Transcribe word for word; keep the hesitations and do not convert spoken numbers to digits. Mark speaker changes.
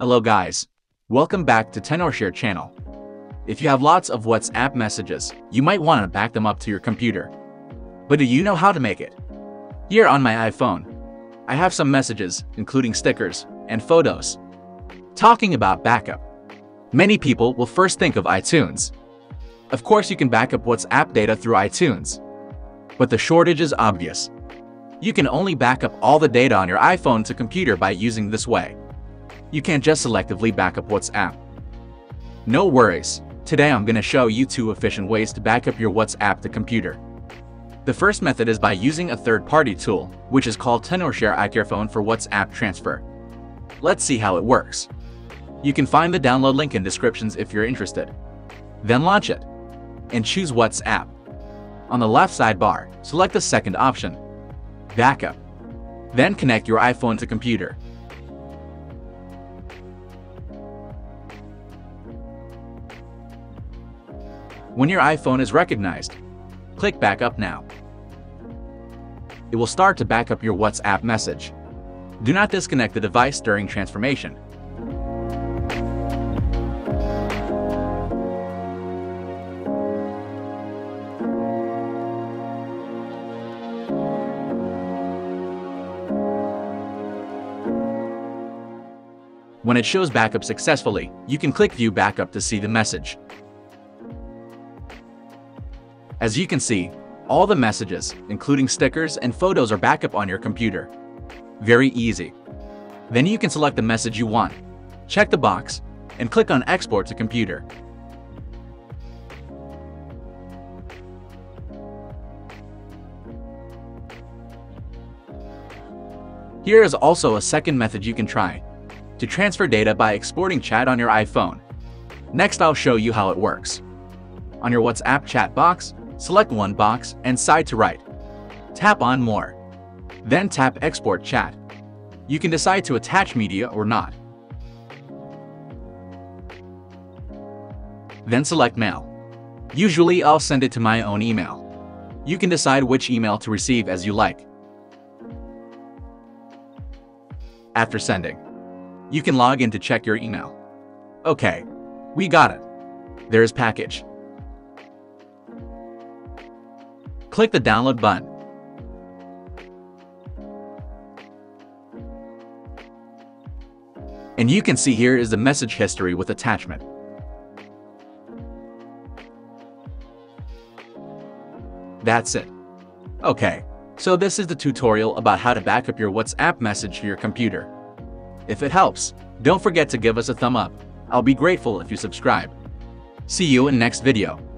Speaker 1: Hello guys, welcome back to Tenorshare channel. If you have lots of WhatsApp messages, you might want to back them up to your computer. But do you know how to make it? Here on my iPhone, I have some messages, including stickers and photos. Talking about backup, many people will first think of iTunes. Of course, you can back up WhatsApp data through iTunes, but the shortage is obvious. You can only back up all the data on your iPhone to computer by using this way. You can't just selectively back up WhatsApp. No worries, today I'm going to show you two efficient ways to back up your WhatsApp to computer. The first method is by using a third-party tool, which is called Tenorshare iTunes for WhatsApp transfer. Let's see how it works. You can find the download link in descriptions if you're interested. Then launch it, and choose WhatsApp. On the left sidebar, select the second option, Backup. Then connect your iPhone to computer. When your iPhone is recognized, click Backup Now. It will start to back up your WhatsApp message. Do not disconnect the device during transformation. When it shows backup successfully, you can click View Backup to see the message. As you can see, all the messages, including stickers and photos, are backup on your computer. Very easy. Then you can select the message you want, check the box, and click on Export to computer. Here is also a second method you can try, to transfer data by exporting chat on your iPhone. Next, I'll show you how it works. On your WhatsApp chat box, select one box and side to right. Tap on More. Then tap Export Chat. You can decide to attach media or not. Then select Mail. Usually, I'll send it to my own email. You can decide which email to receive as you like. After sending, you can log in to check your email. Okay, we got it. There's Package. Click the download button. And you can see here is the message history with attachment. That's it. Okay, so this is the tutorial about how to back up your WhatsApp message to your computer. If it helps, don't forget to give us a thumb up. I'll be grateful if you subscribe. See you in next video.